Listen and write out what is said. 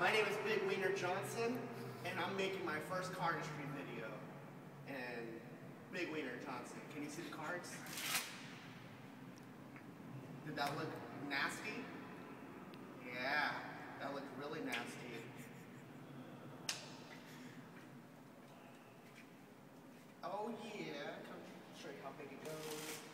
My name is Big Wiener Johnson, and I'm making my first cardistry video. And Big Wiener Johnson, can you see the cards? Did that look nasty? Yeah, that looked really nasty. Oh yeah, come show you how big it goes.